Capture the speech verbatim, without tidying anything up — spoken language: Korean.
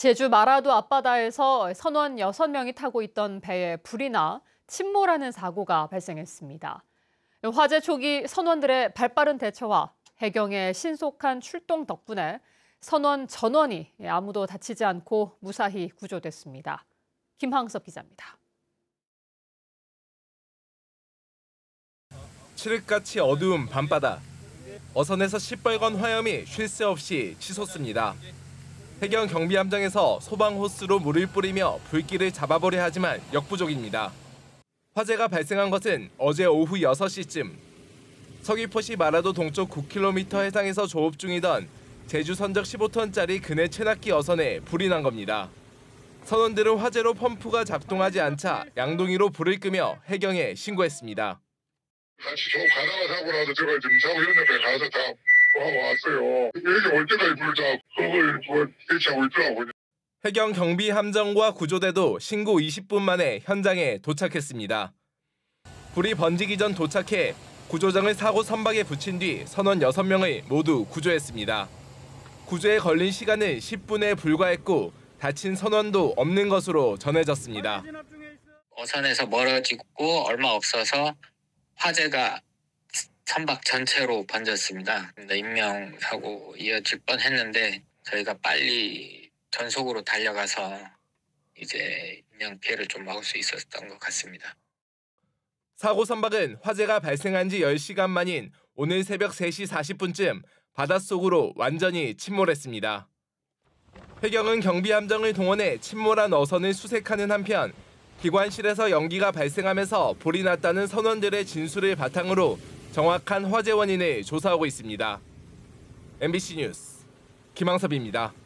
제주 마라도 앞바다에서 선원 여섯 명이 타고 있던 배에 불이 나 침몰하는 사고가 발생했습니다. 화재 초기 선원들의 발빠른 대처와 해경의 신속한 출동 덕분에 선원 전원이 아무도 다치지 않고 무사히 구조됐습니다. 김항섭 기자입니다. 칠흑같이 어두운 밤바다. 어선에서 시뻘건 화염이 쉴 새 없이 치솟습니다. 해경 경비함정에서 소방 호스로 물을 뿌리며 불길을 잡아보려 하지만 역부족입니다. 화재가 발생한 것은 어제 오후 여섯 시쯤. 서귀포시 마라도 동쪽 구 킬로미터 해상에서 조업 중이던 제주 선적 십오 톤짜리 그네 체납기 어선에 불이 난 겁니다. 선원들은 화재로 펌프가 작동하지 않자 양동이로 불을 끄며 해경에 신고했습니다. 같이 저 가다가 사고 나서 제가 지금 사고 현장까지 가서 다 왔어요. 여기 올 때까지 불을 다 그걸 뭐 대치하고 있더라고요. 해경 경비 함정과 구조대도 신고 이십 분 만에 현장에 도착했습니다. 불이 번지기 전 도착해 구조정을 사고 선박에 붙인 뒤 선원 여섯 명을 모두 구조했습니다. 구조에 걸린 시간은 십 분에 불과했고 다친 선원도 없는 것으로 전해졌습니다. 어선에서 멀어지고 얼마 없어서 화재가 선박 전체로 번졌습니다. 인명사고 이어질 뻔했는데 저희가 빨리 전속으로 달려가서 이제 인명 피해를 좀 막을 수 있었던 것 같습니다. 사고 선박은 화재가 발생한 지 열 시간 만인 오늘 새벽 세 시 사십 분쯤 바닷속으로 완전히 침몰했습니다. 해경은 경비함정을 동원해 침몰한 어선을 수색하는 한편 기관실에서 연기가 발생하면서 불이 났다는 선원들의 진술을 바탕으로 정확한 화재 원인을 조사하고 있습니다. 엠비씨 뉴스 김항섭입니다.